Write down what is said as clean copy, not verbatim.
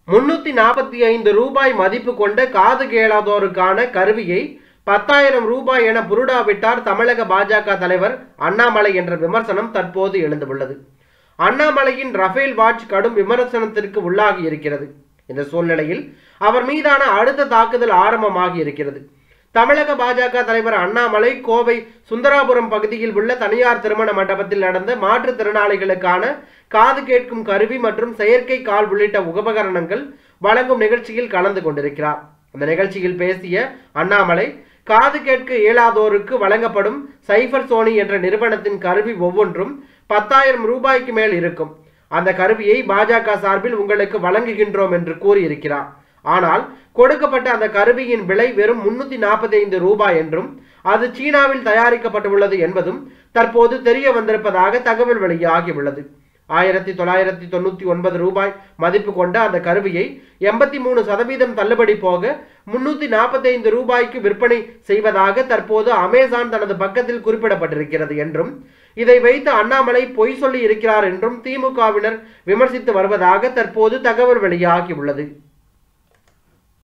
345 ரூபாய் மதிப்பு கொண்ட காது கேளாதோருக்கான கருவியை 10,000 ரூபாய் என புருடாவிட்டார் தமிழக பாஜக தலைவர் அண்ணாமலை என்ற விமர்சனம் தற்போது எழுந்துள்ளது. அண்ணாமலையின் ரஃபேல் வாட்ச் கடும் விமர்சனத்திற்கு உள்ளாகி இருக்கிறது. இந்த சூழ்நிலையில் அவர் மீதான அடுத்த தாக்குதல் ஆரம்பமாகி இருக்கிறது. தமிழக பாஜக தலைவர் அண்ணாமலை கோவை சுந்தராபுரம் பகுதியில் உள்ள தனியார் திருமண மண்டபத்தில் நடந்த மாற்றுத்திறனாளிகளுக்கான காது கேட்கும் கருவி மற்றும் செயற்கை கால் உள்ளிட்ட உபகரணங்கள் வழங்கும் நிகழ்ச்சியில் கலந்து கொண்டிருக்கிறார். அந்த நிகழ்ச்சியில் பேசிய அண்ணாமலை, காது கேட்க இயலாதோருக்கு வழங்கப்படும் சைபர் சோனி என்ற நிறுவனத்தின் கருவி ஒவ்வொன்றும் 10,000 ரூபாய்க்கு மேல் இருக்கும். அந்த கருவியை பாஜக சார்பில் உங்களுக்கு வழங்குகின்றோம் என்று கூறியிருக்கிறார். ஆனால் கொடுக்கப்பட்ட அந்த கருவியின் விலை வெறும் 345 ரூபாய் என்றும் அது சீனாவில் தயாரிக்கப்பட்டுள்ளது என்பதும் தற்போது தெரிய வந்திருப்பதாக தகவல் வெளியாகியுள்ளது. 1999 ரூபாய் மதிப்பு கொண்ட அந்த கருவியை 83% தள்ளுபடி போக 345 ரூபாய்க்கு விற்பனை செய்வதாக தற்போது அமேசான் தனது பக்கத்தில் குறிப்பிடப்பட்டிருக்கிறது என்றும் இதை வைத்து அண்ணாமலை பொய் சொல்லி இருக்கிறார் என்றும் திமுகவினர் விமர்சித்து வருவதாக தற்போது தகவல் வெளியாகியுள்ளது.